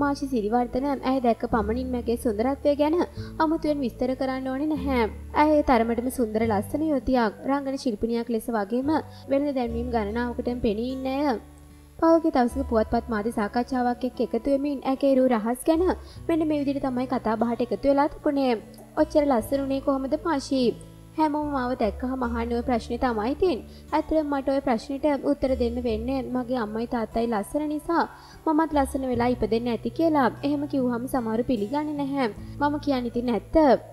මාෂි සිරිවර්ධන ඇය දැක්ක පමණින් මගේ සුන්දරත්වය ගැන අමුතුවෙන් විස්තර කරන්න ඕනේ නැහැ. ඇය තරමටම සුන්දර ලස්සන යුවතියක්. රංගන ශිල්පිනියක් ලෙස වගේම වෙළඳ දැන්වීම් ගණනාවකටම පෙනී ඉන්න අය. පහුගිය දවසක පුවත්පත් මාධ්‍ය සාකච්ඡාවක් එක්ක එකතු වෙමින් ඇගේ රු රහස් ගැන මෙන්න මේ විදිහට තමයි කතා බහට එකතු වෙලා තිබුණේ. ඔච්චර ලස්සන උනේ කොහොමද මාෂි? හැමෝම මාව දැක්කහම අහන්නේ ඔය ප්‍රශ්නේ තමයි තියෙන්නේ. ඇත්තටම මට ඔය ප්‍රශ්නෙට උත්තර දෙන්න වෙන්නේ මගේ අම්මයි තාත්තයි ලස්සන නිසා මමත් ලස්සන වෙලා ඉපදෙන්න ඇති කියලා. එහෙම කිව්වහම සමහරු පිළිගන්නේ නැහැ. මම කියන්නේ ඉතින් ඇත්ත.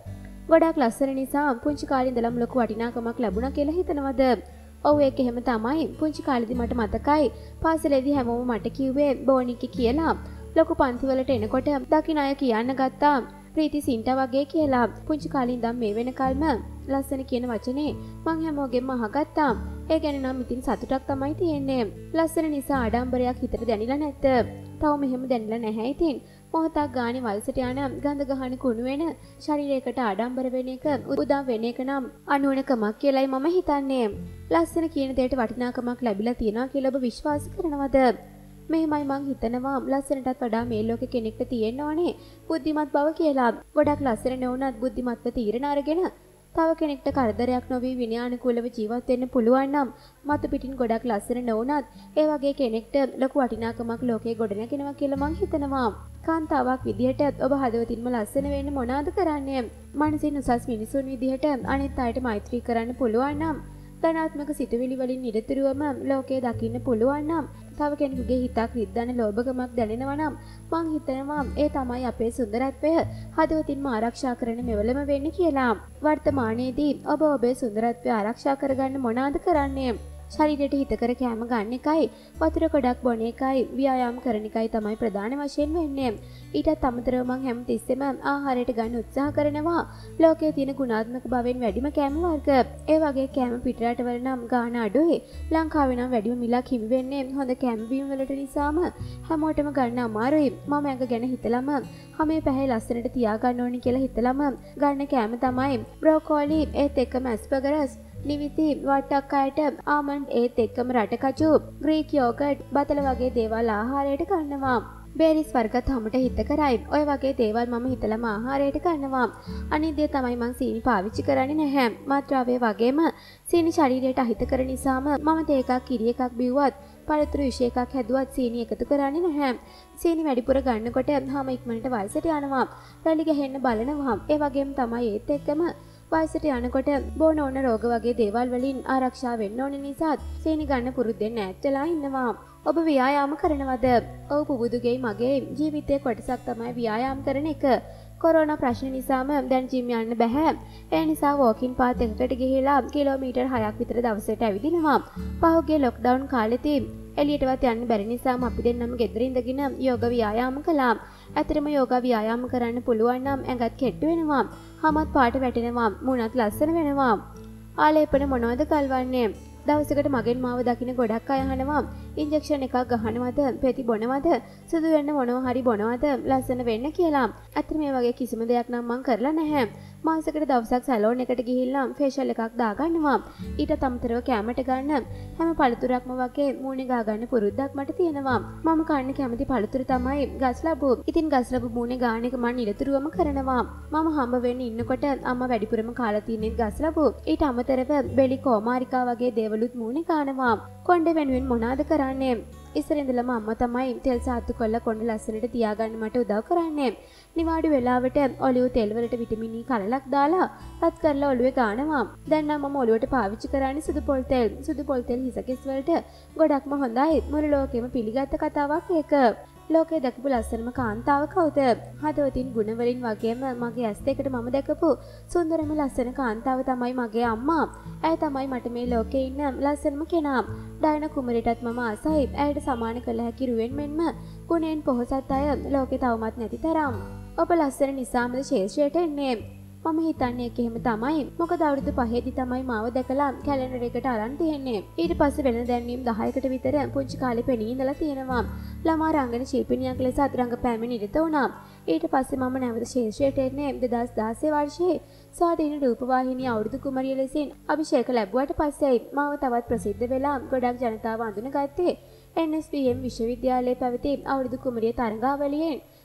ගොඩක් ලස්සන නිසා පුංචි කාලේ ඉඳලම ලොකු වටිනාකමක් ලැබුණා කියලා හිතනවද? ඔව් ඒක එහෙම තමයි. පුංචි කාලේදී මට මතකයි පාසලේදී හැමෝම මට කිව්වේ බෝනික්කි කියලා. ලොකු පන්ති වලට එනකොට දකින්න අය කියන්න ගත්තා ප්‍රීති සින්ටා වගේ කියලා. පුංචි කාලේ ඉඳන් මේ වෙනකල්ම ලස්සන කියන වචනේ මං හැමෝගෙම අහගත්තා. ඒ ගැන නම් ඉතින් සතුටක් තමයි තියෙන්නේ. ලස්සන නිසා ආඩම්බරයක් හිතට දැනිලා නැද්ද? තවම එහෙම දැනිලා නැහැ ඉතින්. මොහොතක් ගානේ වයසට යන ගඳ ගහන කුණු වෙන ශරීරයකට ආඩම්බර වෙන එක උදා වෙන එක නම් අනුවණකමක් කියලායි මම හිතන්නේ. ලස්සන කියන දෙයට වටිනාකමක් ලැබිලා තියෙනවා කියලා ඔබ විශ්වාස කරනවද? මෙහෙමයි මං හිතනවා ලස්සනටත් වඩා මේ ලෝකේ කෙනෙක්ට තියෙන්න ඕනේ බුද්ධිමත් බව කියලා. ගොඩක් ලස්සන නොවුනත් බුද්ධිමත්ව තීරණ අරගෙන තව කෙනෙක්ට කරදරයක් නොවි විනයානුකූලව ජීවත් වෙන්න පුළුවන් නම් මතු පිටින් ගොඩක් ලස්සන නොවුනත් ඒ වගේ කෙනෙක්ට ලොකු වටිනාකමක් ලෝකේ ගොඩනගෙනවා කියලා මං හිතනවා. කාන්තාවක් විදිහට ඔබ හදවතින්ම ලස්සන වෙන්න මොනවද කරන්නේ? මනසින් උසස් මිනිසුන් විදිහට අනිත් අයට මෛත්‍රී කරන්න පුළුවන් නම් ධනාත්මක සිතුවිලි වලින් නිරතුරුවම ලෝකය දකින්න පුළුවන් නම් තව කෙනෙකුගේ හිතක් රිද්දන ලෝභකමක් දැනෙනවා නම් මං හිතනවා ඒ තමයි අපේ සුන්දරත්වය හදවතින්ම ආරක්ෂා කරන මෙවලම වෙන්නේ කියලා. වර්තමානයේදී ඔබ ඔබේ සුන්දරත්වය ආරක්ෂා කරගන්න මොනවද කරන්නේ? ශරීරයට හිතකර කෑම ගන්න එකයි වතුර ගොඩක් බොන එකයි ව්‍යායාම කරන එකයි තමයි ප්‍රධාන වශයෙන් වෙන්නේ. ඊටත් අමතරව මං හැමතිස්සෙම ආහාරයට ගන්න උත්සාහ කරනවා ලෝකයේ තියෙන ගුණාත්මක භාවයෙන් වැඩිම කෑම වර්ග. ඒ වගේ කෑම පිටරටවල නම් ගාණ අඩුයි. ලංකාවේ නම් වැඩිම මිලක් හිමි වෙන්නේ හොඳ කෑම බීම වලට නිසාම හැමෝටම ගන්න අමාරුයි. මම ඇඟ ගැන හිතලම හැමේ පැහැ ලස්සනට තියාගන්න ඕනි කියලා හිතලම ගන්න කෑම තමයි බ්‍රොකෝලි ඒත් එක්කම ඇස්පරගස් නිවිති වට්ටක් අයට ආමන්ඩ් ඒත් එක්කම රටකචු ග්‍රීක් යෝගට් බතල වගේ දේවල් ආහාරයට ගන්නවා. බේරිස් වර්ගත් හැමට හිත කරයි. ඔය වගේ දේවල් මම හිතලම ආහාරයට ගන්නවා. අනිත් දේ තමයි මං සීනි පාවිච්චි කරන්නේ නැහැ. මාත්‍රාවේ වගේම සීනි ශරීරයට අහිත කර නිසාම මම තේ එකක් කිරි එකක් බිව්වත් පළතුරු විශ් එකක් හැදුවත් සීනි එකතු කරන්නේ නැහැ. සීනි වැඩිපුර ගන්නකොට හැම ඉක්මනට වයසට යනවා. රැලි ගහෙන්න බලනවා. ඒ වගේම තමයි ඒත් එක්කම වයසට යනකොට බොන ඕන රෝග වගේ දේවල් වලින් ආරක්ෂා වෙන්න ඕන නිසා සීනි ගන්න පුරුද්දෙන් ඈත් වෙලා ඉන්නවා. ඔබ ව්‍යායාම කරනවද? ඔව් පුබුදුගේ මගේ ජීවිතයේ කොටසක් තමයි ව්‍යායාම කරන එක. කොරෝනා ප්‍රශ්න නිසාම දැන් ජිම් යන්න බෑ. ඒ නිසා වෝකින් පාත් එකකට ගිහිලා කිලෝමීටර් 6ක් විතර දවසට ඇවිදිනවා. පහුගිය ලොක්ඩවුන් කාලෙදී එළියටවත් යන්න බැරි නිසාම අපි දෙන්නම ගෙදර ඉඳගෙන යෝග ව්‍යායාම කළා. ඇත්තටම යෝග ව්‍යායාම කරන්න පුළුවන් නම් ඇඟත් කෙට්ටු වෙනවා. හමත් පාට වැටෙනවා. මුණත් ලස්සන වෙනවා. ආලේපන මොනවද කල්වන්නේ? දවසකට මගෙන් මාව දකින්න ගොඩක් අය අහනවා ඉන්ජෙක්ෂන් එකක් ගහනවද පෙති බොනවද සුදු වෙන්න මොනවා හරි බොනවද ලස්සන වෙන්න කියලා. අත්‍තර මේ වගේ කිසිම දෙයක් නම් මං කරලා නැහැ. මාසෙකට දවසක් සැලෝන් එකට ගිහිල්ලා ෆේෂල් එකක් දාගන්නවා. ඊට අමතරව කැමට ගන්න හැම පළතුරක්ම වගේ මූණේ ගා ගන්න පුරුද්දක් මට තියෙනවා. මම කන්න කැමති පළතුර තමයි ගස්ලබු. ඉතින් ගස්ලබු මූණේ ගාන එක මම නිරතුරුවම කරනවා. මම හම්බ වෙන්න ඉන්නකොට අම්මා වැඩිපුරම කාලා තියෙන්නේ ගස්ලබු. ඊට අමතරව බෙලි කොමාරිකා වගේ දේවලුත් මූණේ ගානවා. කොණ්ඩේ වෙනුවෙන් මොනවාද කරන්නේ? ඉස්සර ඉඳලම අම්මා තමයි තෙල් සාතු කරලා කොණ්ඩ ලස්සනට තියාගන්න මට උදව් කරන්නේ. නිවාඩු වෙලාවට ඔලිව් තෙල් වලට විටමින් E කලලක් දාලා රත් කරලා ඔළුවේ ගානවා. දැන් නම් මම ඔළුවට පාවිච්චි කරන්නේ සුදු පොල් තෙල්. සුදු පොල් තෙල් හිසකෙස් වලට ගොඩක්ම හොඳයි. මුළු ලෝකෙම පිළිගත් කතාවක් ඒක. ලෝකේ දැකපු ලස්සනම කාන්තාව කවුද? හදවතින් ගුණ වලින් වගේම මගේ ඇස් දෙකට මම දැකපු සුන්දරම ලස්සන කාන්තාව තමයි මගේ අම්මා. ඇය තමයි මට මේ ලෝකේ ඉන්න ලස්සනම කෙනා. ඩයනා කුමරිටත් මම ආසයි. ඇයට සමාන කළ හැකි රුවෙන් මෙන්ම ගුණෙන් පොහොසත් අය ලෝකේ තවමත් නැති තරම්. ඔබ ලස්සන නිසාමද ශේෂ්ත්‍රයට එන්නේ? මම හිතන්නේ ඒක එහෙම තමයි. මොකද අවුරුදු 5ේදී තමයි මාව දැකලා කැලෙන්ඩර් එකට අරන් තියෙන්නේ. ඊට පස්සේ වෙන දැන්වීම් 10කට විතර පුංචි කාලේ පෙනී ඉඳලා තියෙනවා. ළමා රංගන ශිල්පිනියක් ලෙස අත්රංගපෑමේ නිරත වුණා. ඊට පස්සේ මම නැවත ශේෂ්ත්‍රයට එන්නේ 2016 වර්ෂයේ ස්වාධීන රූපවාහිනිය අවුරුදු කුමරිය ලෙසින් අභිෂේක ලැබුවට පස්සේ මාව තවත් ප්‍රසිද්ධ වෙලා ගොඩක් ජනතාව අඳුනගත්තේ NSBM විශ්වවිද්‍යාලයේ පැවති අවුරුදු කුමරිය තරඟාවලියෙන්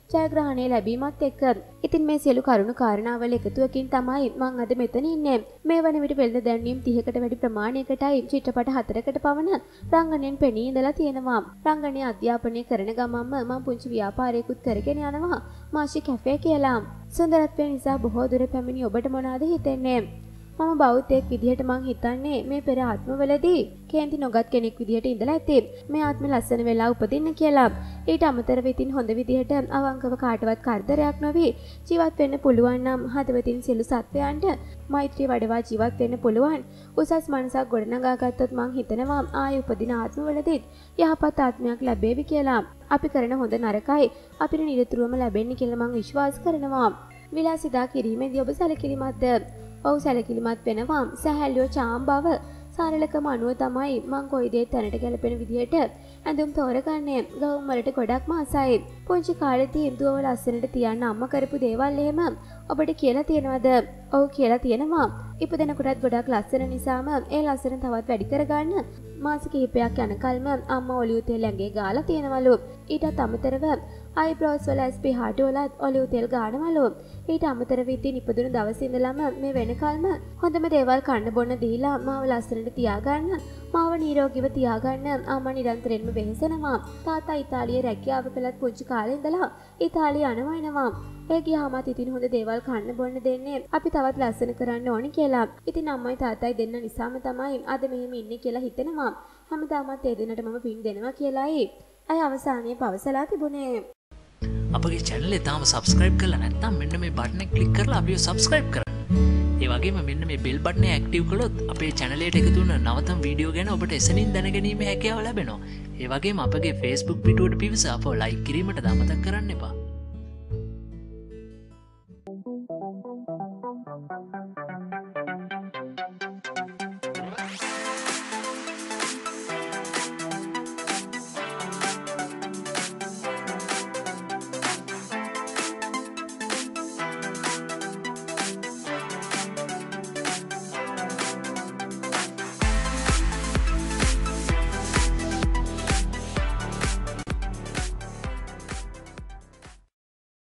ජයග්‍රහණය ලැබීමත් එක්ක. ඉතින් මේ සියලු කරුණු කාරණාවල එකතුවකින් තමයි මං අද මෙතන ඉන්නේ. මේ වන විට වෙළඳ දැන්වීම් 30කට වැඩි ප්‍රමාණයකටයි චිත්‍රපට 4කට පමණ රංගනයෙන් පෙනී ඉඳලා තියෙනවා. රංගනයේ අධ්‍යාපනය කරන ගමන්ම මම පුංචි ව්‍යාපාරයකුත් කරගෙන යනවා. මාෂි කැෆේ කියලා. සුන්දරත්වය නිසා බොහෝ දුර පැමිණි ඔබට මොනවාද හිතෙන්නේ? මම බෞද්ධයෙක් විදිහට මං හිතන්නේ මේ පෙර ආත්මවලදී කේන්ති නොගත් කෙනෙක් විදිහට ඉඳලා ඇති. මේ ආත්මෙ ලස්සන වෙලා උපදින්න කියලා. ඊට අමතරව ඉතින් හොඳ විදිහට අවංකව කාටවත් කරදරයක් නොවි ජීවත් වෙන්න පුළුවන් නම් හදවතින් සියලු සත්වයන්ට මෛත්‍රී වඩවා ජීවත් වෙන්න පුළුවන්. උසස් මනසක් ගොඩනගා ගත්තොත් මං හිතනවා ආයෙ උපදින ආත්මවලදීත් යහපත් ආත්මයක් ලැබේවි කියලා. අපි කරන හොඳ නරකයි අපිට නිරතුරුවම ලැබෙන්නේ කියලා මං විශ්වාස කරනවා. විලාසිතා කිරීමේදී ඔබ සැලකිලිමත්ද? ඔව් සැලකිලිමත් වෙනවා. සැහැල්ලුව චාම් බව සරලකම අනුව තමයි මං කොයි දේ තැනට ගැලපෙන විදිහට ඇඳුම් තෝරගන්නේ. ගවුම් වලට ගොඩක්ම ආසයි. පුංචි කාලේදී දුවව ලස්සනට තියන්න අම්මා කරපු දේවල් එහෙම ඔබට කියලා තියෙනවද? ඔව් කියලා තියෙනවා. ඉපදෙනකොටත් ගොඩක් ලස්සන නිසාම ඒ ලස්සන තවත් වැඩි කරගන්න මාස කිහිපයක් යනකල්ම අම්මා ඔලිව් තෙල් ඇඟේ ගාලා තියෙනවලු. ඊටත් අමතරව අයිබ්‍රෝස් වල SPF වලත් ඔලිව් තෙල් ගානවලු. ඊට අමතරව ඉතින් ඉපදුණු දවසේ ඉඳලම මේ වෙනකල්ම හොඳම දේවල් කන්න බොන්න දීලා මාව ලස්සනට තියාගන්න, මාව නිරෝගීව තියාගන්න අම්මා නිරන්තරයෙන්ම වෙහෙසනවා. තාත්තා ඉතාලියේ රැකියාව කළත් පුංචි කාලේ ඉඳලා ඉතාලිය යනවා. ඒ ගියාමත් ඉතින් හොඳ දේවල් කන්න බොන්න දෙන්නේ අපි තවත් ලස්සන කරන්න ඕනි කියලා. ඉතින් අම්මයි තාත්තයි දෙන්න නිසාම තමයි අද මෙහෙම ඉන්නේ කියලා හිතෙනවා. හැමදාමත් ඒ දෙන්නට මම පින් දෙනවා කියලායි අය අවසානයේ පවසලා තිබුණේ. අපගේ channel එක තාම subscribe කරලා නැත්නම් මෙන්න මේ button එක click කරලා අපිව subscribe කරන්න. ඒ වගේම මෙන්න මේ bell button එක active කළොත් අපේ channel එකට එකතු වෙන නවතම වීඩියෝ ගැන ඔබට එසනින් දැනගැනීමේ හැකියාව ලැබෙනවා. ඒ වගේම අපගේ Facebook පිටුවට පිවිස අපව like කිරීමට අමතක කරන්න එපා.